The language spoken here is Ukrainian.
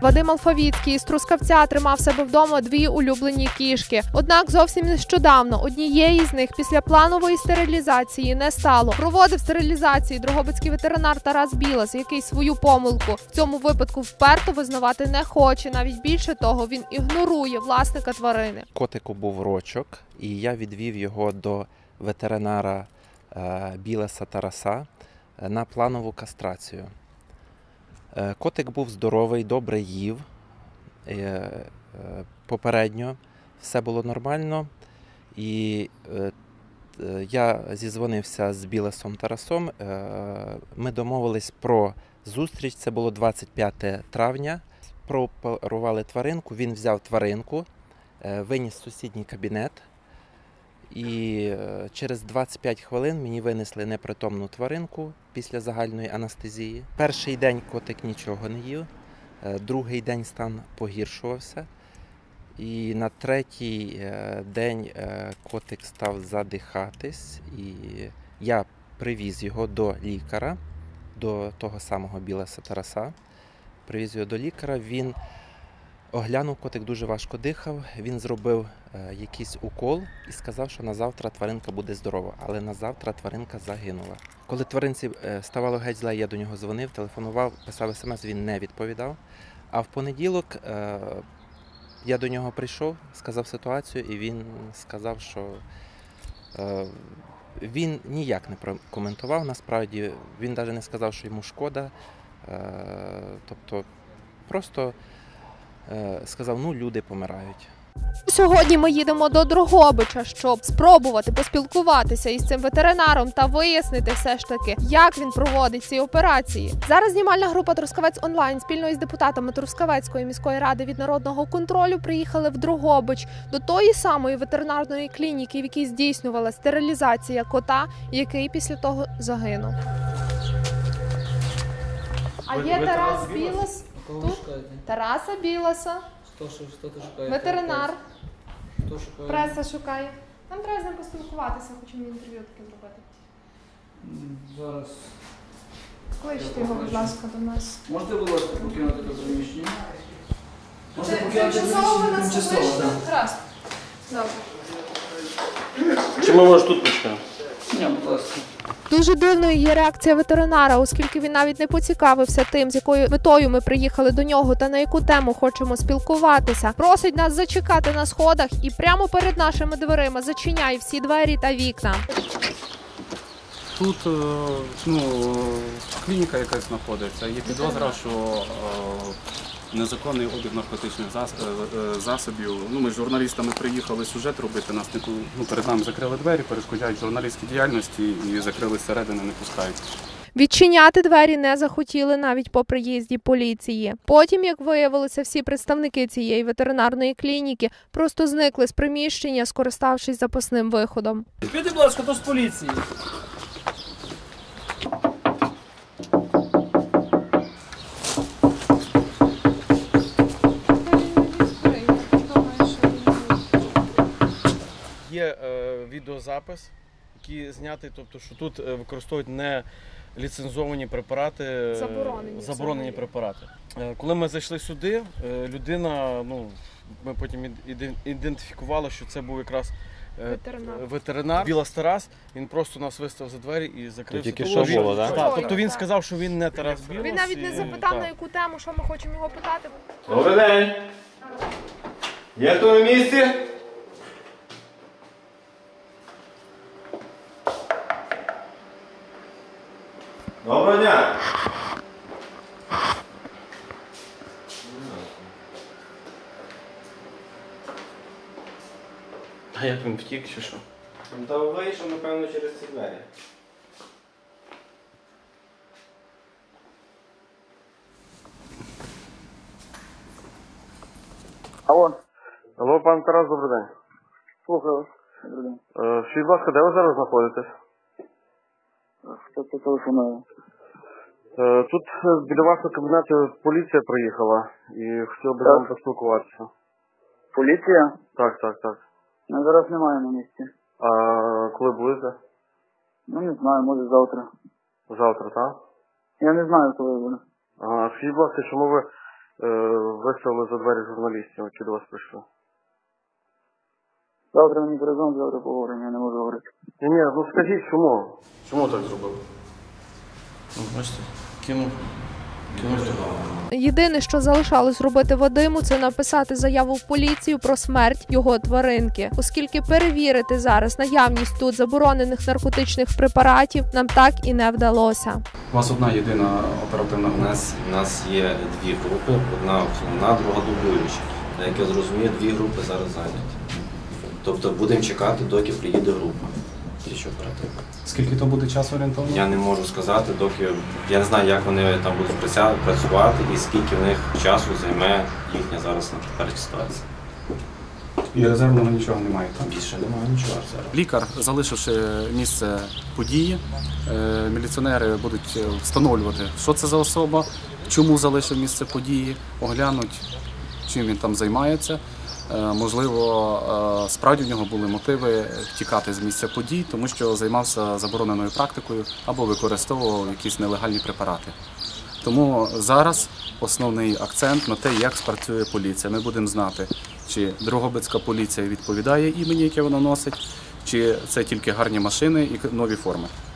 Вадим Алфавітський із Трускавця тримав себе вдома дві улюблені кішки. Однак зовсім нещодавно однієї з них після планової стерилізації не стало. Проводив стерилізації дрогобицький ветеринар Тарас Білас, який свою помилку в цьому випадку вперто визнавати не хоче. Навіть більше того, він ігнорує власника тварини. Котику був рочок, і я відвів його до ветеринара Біласа Тараса на планову кастрацію. Котик був здоровий, добре їв, попередньо все було нормально. І я зізвонився з Біласом Тарасом, ми домовились про зустріч, це було 25 травня. Пропарували тваринку, він взяв тваринку, виніс в сусідній кабінет. І через 25 хвилин мені винесли непритомну тваринку після загальної анестезії. Перший день котик нічого не їв, другий день стан погіршувався. І на третій день котик став задихатись. І я привіз його до лікаря, до того самого Біласа Тараса. Привіз його до лікаря, він оглянув, котик дуже важко дихав, він зробив якийсь укол і сказав, що на завтра тваринка буде здорова, але на завтра тваринка загинула. Коли тваринці ставало геть зле, я до нього дзвонив, телефонував, писав смс, він не відповідав. А в понеділок я до нього прийшов, сказав ситуацію, і він сказав, що він ніяк не прокоментував, насправді, він навіть не сказав, що йому шкода, тобто просто сказав, ну, люди помирають. Сьогодні ми їдемо до Дрогобича, щоб спробувати поспілкуватися із цим ветеринаром та вияснити все ж таки, як він проводить ці операції. Зараз знімальна група «Трускавець онлайн» спільно із депутатами Трускавецької міської ради від народного контролю приїхали в Дрогобич до тої самої ветеринарної клініки, в якій здійснювала стерилізація кота, який після того загинув. А є Тарас Білас тут? Тараса Біласа. Що ти шукаєш? Ветеринар. Хто шукає? Преса шукає. Нам треба з ним поспілкуватися, хочемо інтерв'ю таке зробити. Зараз. Кличте його, будь ласка, до нас. Можете, будь ласка, покинути це приміщення? Можете Це покинути тимчасово ви нас тимчасово, кличте? так. Гаразд. Добре. Чи ми, може, тут почнемо? Ні, будь ласка. Дуже дивною є реакція ветеринара, оскільки він навіть не поцікавився тим, з якою метою ми приїхали до нього та на яку тему хочемо спілкуватися. Просить нас зачекати на сходах і прямо перед нашими дверима зачиняє всі двері та вікна. Тут клініка якась знаходиться. Є підозра, що незаконний обіг наркотичних засобів. Ми з журналістами приїхали сюжет робити, перед нами закрили двері, перешкоджають журналістській діяльності і закрили зсередини, не пускають. Відчиняти двері не захотіли навіть по приїзді поліції. Потім, як виявилося, всі представники цієї ветеринарної клініки просто зникли з приміщення, скориставшись запасним виходом. Піди, будь ласка, то з поліції. Є відеозапис, який знятий, тобто, що тут використовують не ліцензовані препарати, заборонені препарати. Коли ми зайшли сюди, людина, ми потім ідентифікували, що це був якраз ветеринар Білас Тарас, він просто нас виставив за двері і закрив. Тільки що було, так? Так, тобто він сказав, що він не Тарас Білас. Він навіть не запитав, на яку тему, що ми хочемо його питати. Добрий день! Є хто на місці? Доброго дня! А як він втік чи що? Та вийшов, напевно, через ці двері. Алло. Алло, пан Тарас, добрий день. Слухаю вас. Добрий день. Скажіть, будь ласка, де ви зараз знаходитесь? Хто це телефонує? Тут біля вашого кабінету поліція приїхала і хотів би з вами поспілкуватися. Поліція? Так, так, так. Ну, зараз немає на місці. А коли будете? Ну, не знаю, може завтра. Завтра, так? Я не знаю, коли буде. Скажіть, будь ласка, чому ви виставили за двері журналістів, які до вас прийшли. Завтра мені перезвонить, завтра поговоримо, я не можу говорити. Ні, ну скажіть, чому? Чому так зробили? Бачите, кинув. Єдине, що залишалось робити Вадиму, це написати заяву в поліцію про смерть його тваринки, оскільки перевірити зараз наявність тут заборонених наркотичних препаратів нам так і не вдалося. У вас одна єдина оперативна група? У нас є дві групи, одна основна, друга дублююча. Як я зрозумію, дві групи зараз зайняті. Тобто будемо чекати, доки приїде група. Скільки то буде часу орієнтовно? Я не можу сказати, доки я не знаю, як вони там будуть працювати і скільки в них часу займе їхня зараз на теперішня ситуація. І резервного нічого немає там? Більше немає нічого зараз. Лікар, залишивши місце події, міліціонери будуть встановлювати, що це за особа, чому залишив місце події, оглянуть, чим він там займається. Можливо, справді в нього були мотиви втікати з місця подій, тому що займався забороненою практикою або використовував якісь нелегальні препарати. Тому зараз основний акцент на те, як спрацює поліція. Ми будемо знати, чи Дрогобицька поліція відповідає імені, яке вона носить, чи це тільки гарні машини і нові форми.